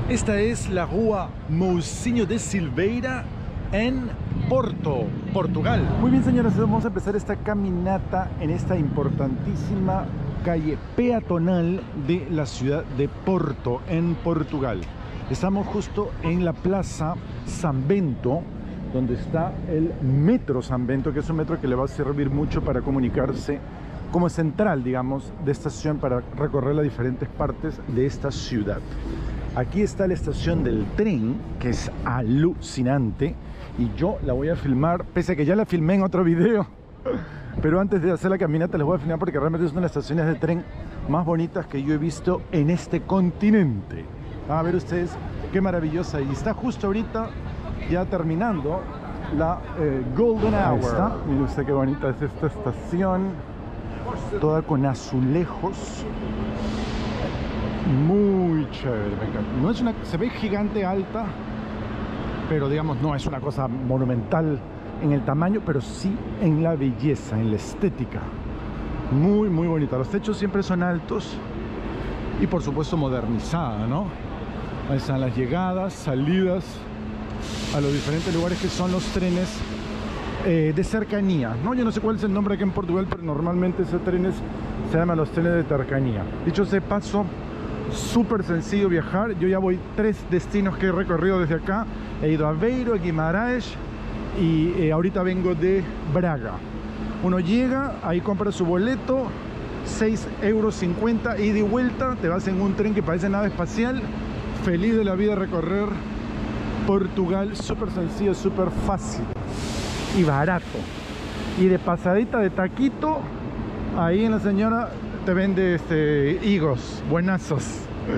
Esta es la Rua Mousinho de Silveira en Porto, Portugal. Muy bien, señores, vamos a empezar esta caminata en esta importantísima calle peatonal de la ciudad de Porto, en Portugal. Estamos justo en la Plaza San Bento, donde está el Metro San Bento, que es un metro que le va a servir mucho para comunicarse como central, digamos, de estación para recorrer las diferentes partes de esta ciudad. Aquí está la estación del tren, que es alucinante, y yo la voy a filmar, pese a que ya la filmé en otro video, pero antes de hacer la caminata les voy a filmar porque realmente es una de las estaciones de tren más bonitas que yo he visto en este continente. Van a ver ustedes qué maravillosa, y está justo ahorita ya terminando la Golden Hour. Ahí está, mire usted qué bonita es esta estación, toda con azulejos. Muy chévere, me encanta. No es una, se ve gigante, alta, pero digamos no es una cosa monumental en el tamaño, pero sí en la belleza, en la estética. Muy, muy bonita. Los techos siempre son altos y por supuesto modernizada, ¿no? Ahí están las llegadas, salidas a los diferentes lugares que son los trenes de cercanía, ¿no? Yo no sé cuál es el nombre aquí en Portugal, pero normalmente esos trenes se llaman los trenes de cercanía. Dicho sea de paso, súper sencillo viajar. Yo ya voy 3 destinos que he recorrido desde acá. He ido a Aveiro, a Guimarães y ahorita vengo de Braga. Uno llega, ahí compra su boleto, 6,50 € ida y vuelta. Te vas en un tren que parece nave espacial. Feliz de la vida recorrer Portugal. Súper sencillo, súper fácil y barato. Y de pasadita de taquito, ahí en la señora te vende higos buenazos.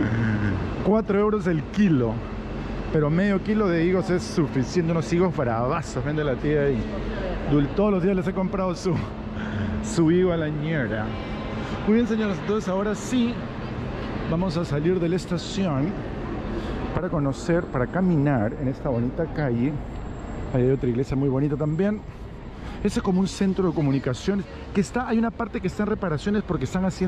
4 € el kilo, pero medio kilo de higos es suficiente. Unos higos bravazos vende la tía ahí. Todos los días les he comprado su higo a la ñera. Muy bien, señores, entonces ahora sí vamos a salir de la estación para conocer, para caminar en esta bonita calle. Ahí hay otra iglesia muy bonita también. Ese es como un centro de comunicaciones que está, hay una parte que está en reparaciones porque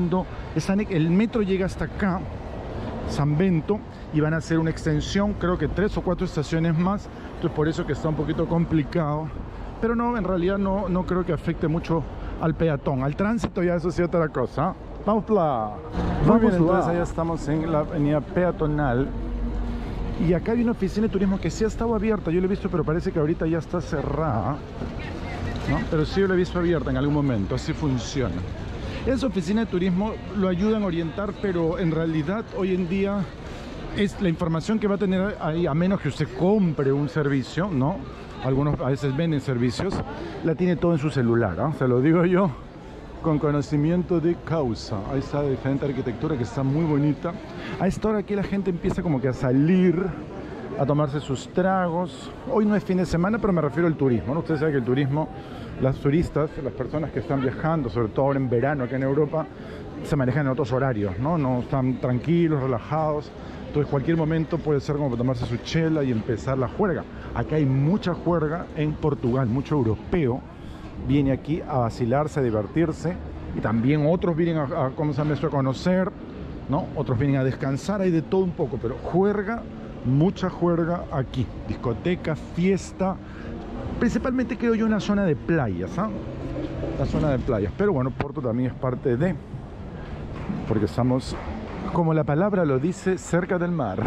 el metro llega hasta acá, San Bento, y van a hacer una extensión, creo que 3 o 4 estaciones más. Entonces por eso que está un poquito complicado, pero no, en realidad no creo que afecte mucho al peatón, al tránsito. Ya eso sí, otra cosa. Vamos bien, entonces allá estamos en la avenida peatonal. Y acá hay una oficina de turismo que sí ha estado abierta, yo la he visto, pero parece que ahorita ya está cerrada, ¿no? Pero sí yo la he visto abierta en algún momento, así funciona. Esa oficina de turismo lo ayudan a orientar, pero en realidad hoy en día es la información que va a tener ahí, a menos que usted compre un servicio, ¿no? Algunos a veces venden servicios, la tiene todo en su celular, ¿no? Se lo digo yo con conocimiento de causa. Ahí está de diferente arquitectura que está muy bonita. A esta hora aquí la gente empieza como que a salir, a tomarse sus tragos. Hoy no es fin de semana, pero me refiero al turismo, ¿no? Ustedes saben que el turismo, las turistas, las personas que están viajando, sobre todo ahora en verano acá en Europa, se manejan en otros horarios, ¿no? No están tranquilos, relajados. Entonces cualquier momento puede ser como para tomarse su chela y empezar la juerga. Acá hay mucha juerga en Portugal, mucho europeo viene aquí a vacilarse, a divertirse, y también otros vienen a ¿cómo se llama esto?, a conocer, ¿no? Otros vienen a descansar, hay de todo un poco, pero juerga, mucha juerga aquí, discoteca, fiesta, principalmente creo yo en la zona de playas, ¿ah? La zona de playas, pero bueno, Porto también es parte de, porque estamos, como la palabra lo dice, cerca del mar.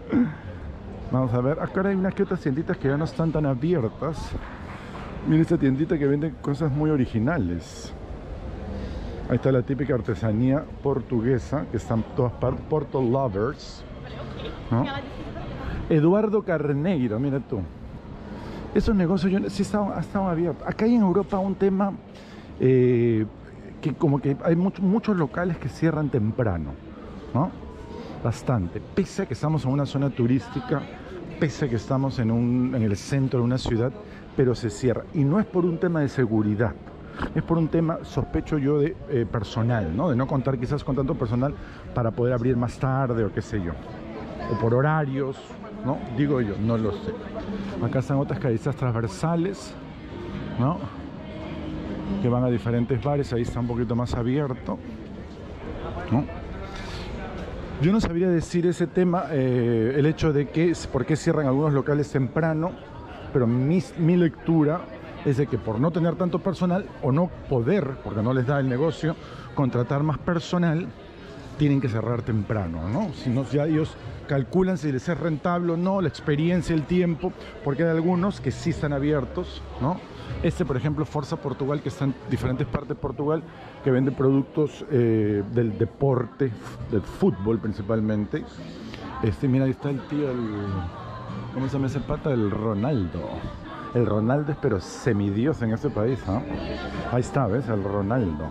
Vamos a ver, acá hay unas que otras tienditas que ya no están tan abiertas. Miren esta tiendita que vende cosas muy originales. Ahí está la típica artesanía portuguesa, que están todas partes, Porto Lovers, ¿no? Eduardo Carneiro, mira tú. Esos negocios sí están abiertos. Acá hay en Europa un tema que como que hay muchos locales que cierran temprano, ¿no? Bastante. Pese a que estamos en una zona turística, pese a que estamos en el centro de una ciudad, pero se cierra. Y no es por un tema de seguridad, es por un tema, sospecho yo, de personal, ¿no? De no contar quizás con tanto personal para poder abrir más tarde o qué sé yo. O por horarios, ¿no? Digo yo, no lo sé. Acá están otras calles transversales, ¿no? Que van a diferentes bares, ahí está un poquito más abierto, ¿no? Yo no sabría decir ese tema, el hecho de que por qué cierran algunos locales temprano, pero mi lectura es de que por no tener tanto personal o no poder, porque no les da el negocio, contratar más personal, tienen que cerrar temprano, ¿no? Si no, ya ellos calculan si les es rentable o no, la experiencia, el tiempo, porque hay algunos que sí están abiertos, ¿no? Por ejemplo, Forza Portugal, que está en diferentes partes de Portugal, que vende productos del deporte, del fútbol principalmente. Mira, ahí está el tío, ¿cómo se llama ese pata? El Ronaldo. El Ronaldo es pero semidios en este país, ¿no? Ahí está, ¿ves? El Ronaldo.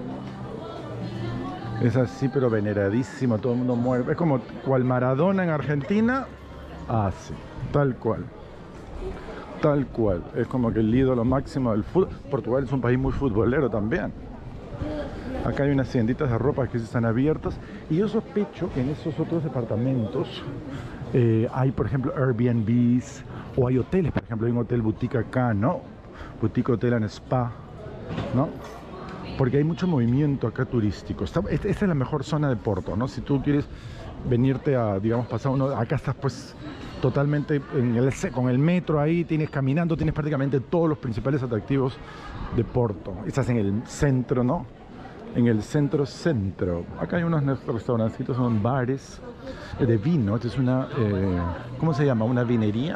Es así, pero veneradísimo, todo el mundo muere. Es como cual Maradona en Argentina. Ah, sí, tal cual. Tal cual. Es como que el ídolo máximo del fútbol. Portugal es un país muy futbolero también. Acá hay unas tienditas de ropa que están abiertas. Y yo sospecho que en esos otros departamentos hay, por ejemplo, Airbnbs o hay hoteles. Por ejemplo, hay un hotel boutique acá, ¿no? Boutique Hotel and Spa, ¿no? Porque hay mucho movimiento acá turístico. Esta es la mejor zona de Porto, ¿no? Si tú quieres venirte a, digamos, pasar uno... Acá estás pues totalmente con el metro ahí, caminando, tienes prácticamente todos los principales atractivos de Porto. Estás en el centro, ¿no? En el centro. Acá hay unos restaurancitos, son bares de vino. Esta es una... ¿cómo se llama? ¿Una vinería?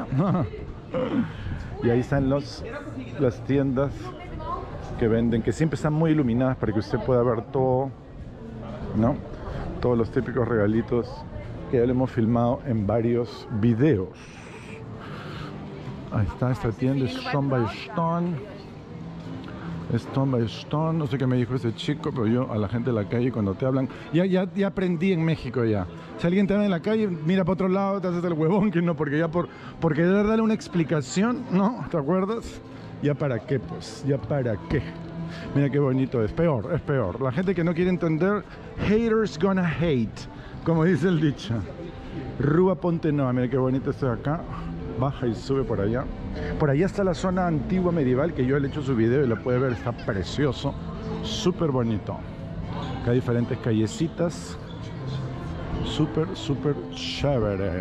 Y ahí están las tiendas que venden, que siempre están muy iluminadas para que usted pueda ver todo, ¿no? Todos los típicos regalitos que ya le hemos filmado en varios videos. Ahí está esta tienda, Stone by Stone. No sé qué me dijo ese chico, pero yo a la gente de la calle cuando te hablan, ya aprendí en México ya. Si alguien te habla en la calle, mira para otro lado, te haces el huevón, que no, porque ya porque de darle una explicación, ¿no? ¿Te acuerdas? ¿Ya para qué, pues? ¿Ya para qué? Mira qué bonito es. Peor. La gente que no quiere entender, haters gonna hate, como dice el dicho. Rua Ponte Nova, mira qué bonito esto de acá. Baja y sube por allá. Por allá está la zona antigua medieval, que yo le he hecho su video y la puede ver, está precioso. Súper bonito. Acá hay diferentes callecitas. Súper chévere.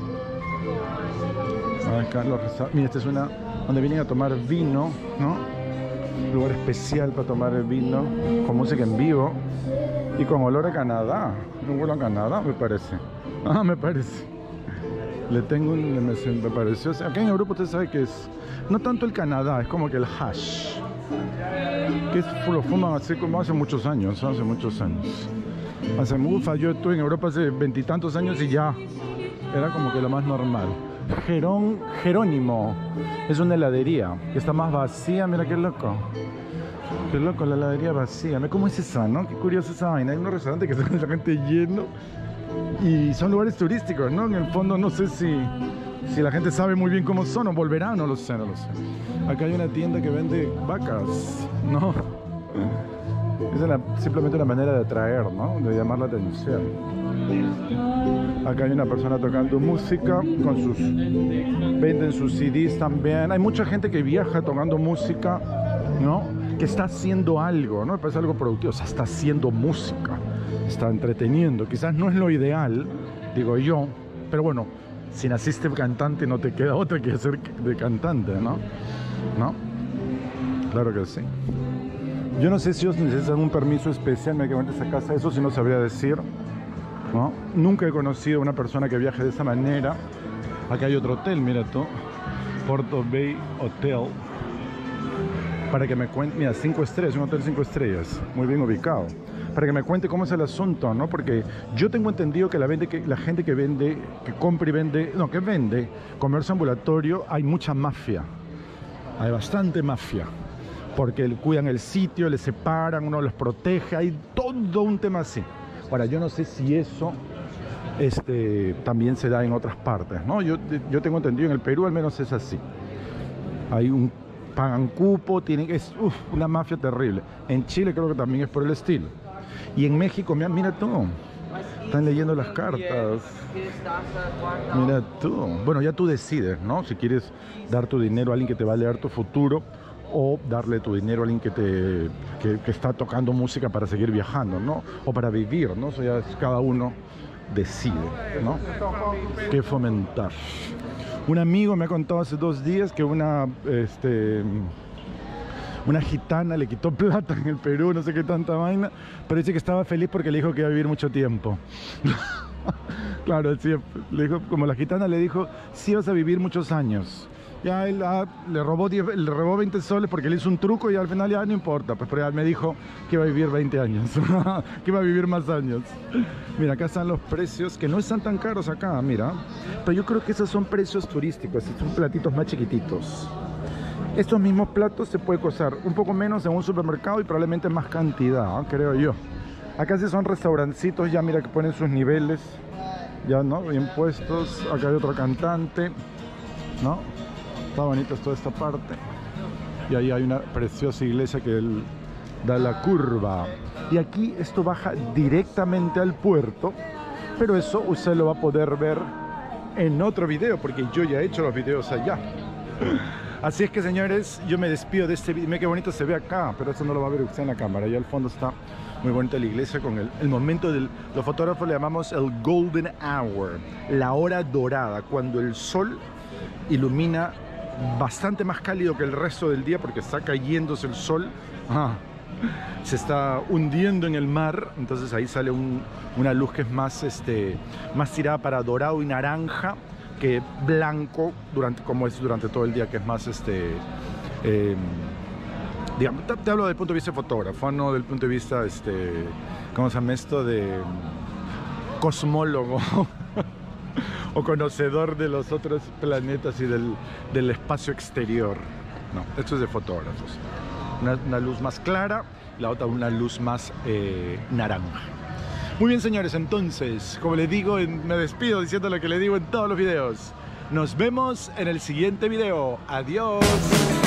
Acá mira, esta es una... donde vienen a tomar vino, ¿no? Un lugar especial para tomar el vino, con música en vivo y con olor a Canadá. Un olor a Canadá, me parece. Me parece. Le tengo me pareció. Acá en Europa usted sabe que es no tanto el Canadá, es como que el hash. Que lo fuman así como hace muchos años. Yo estuve en Europa hace 20 y tantos años y ya era como que lo más normal. Jerónimo es una heladería que está más vacía. Mira qué loco la heladería vacía. Mira cómo es esa, ¿no? Qué curiosa esa vaina. Hay unos restaurantes que están la gente lleno y son lugares turísticos, ¿no? En el fondo no sé si la gente sabe muy bien cómo son o volverá, no lo sé. Acá hay una tienda que vende vacas, ¿no? Es simplemente una manera de atraer, ¿no? De llamar la atención. Acá hay una persona tocando música venden sus CDs también. Hay mucha gente que viaja tocando música, ¿no? Que está haciendo algo, ¿no? Me parece algo productivo. O sea, está haciendo música, está entreteniendo. Quizás no es lo ideal, digo yo, pero bueno, si naciste cantante no te queda otra que ser de cantante, ¿no? Claro que sí. Yo no sé si ellos necesitan un permiso especial, me quedo en esa casa, eso sí no sabría decir, ¿no? Nunca he conocido a una persona que viaje de esa manera. Acá hay otro hotel, mira tú, Porto Bay Hotel. Para que me cuente, mira, 5 estrellas, un hotel 5 estrellas, muy bien ubicado. Para que me cuente cómo es el asunto, ¿no? Porque yo tengo entendido que la gente que vende, que compra y vende, no, que vende comercio ambulatorio, hay mucha mafia. Hay bastante mafia. Porque cuidan el sitio, les separan, uno los protege, hay todo un tema así. Ahora, yo no sé si eso también se da en otras partes, ¿no? Yo tengo entendido, en el Perú al menos es así. Pagan cupo, es una mafia terrible. En Chile creo que también es por el estilo. Y en México, mira tú, están leyendo las cartas. Mira tú. Bueno, ya tú decides, ¿no? Si quieres dar tu dinero a alguien que te va a leer tu futuro, o darle tu dinero a alguien que está tocando música para seguir viajando, ¿no? O para vivir, ¿no? Eso ya es cada uno decide, ¿no?, qué fomentar. Un amigo me ha contado hace 2 días que una gitana le quitó plata en el Perú, no sé qué tanta vaina, pero dice que estaba feliz porque le dijo que iba a vivir mucho tiempo. Claro, sí, le dijo, como la gitana le dijo, sí vas a vivir muchos años. Ya él le robó 20 soles porque le hizo un truco y al final ya no importa, pues, pero ya me dijo que iba a vivir 20 años, que iba a vivir más años. Mira, acá están los precios, que no están tan caros acá, mira. Pero yo creo que esos son precios turísticos, son platitos más chiquititos. Estos mismos platos se puede costar un poco menos en un supermercado y probablemente más cantidad, creo yo. Acá sí son restaurancitos, ya mira que ponen sus niveles, ya, ¿no?, bien puestos. Acá hay otro cantante, ¿no? Está bonita toda esta parte. Y ahí hay una preciosa iglesia que él da la curva. Y aquí esto baja directamente al puerto, pero eso usted lo va a poder ver en otro video, porque yo ya he hecho los videos allá. Así es que, señores, yo me despido de este video. Mira qué bonito se ve acá, pero eso no lo va a ver usted en la cámara. Allá al fondo está muy bonita la iglesia con el momento del... Los fotógrafos le llamamos el golden hour, la hora dorada, cuando el sol ilumina bastante más cálido que el resto del día porque está cayéndose el sol. Se está hundiendo en el mar, entonces ahí sale una luz que es más tirada para dorado y naranja que blanco, como es durante todo el día, que es más digamos, te hablo del punto de vista de fotógrafo, no del punto de vista ¿cómo se llama esto? De cosmólogo o conocedor de los otros planetas y del espacio exterior. No, esto es de fotógrafos. Una luz más clara, la otra una luz más naranja. Muy bien, señores, entonces, como les digo, me despido diciendo lo que les digo en todos los videos. Nos vemos en el siguiente video. Adiós.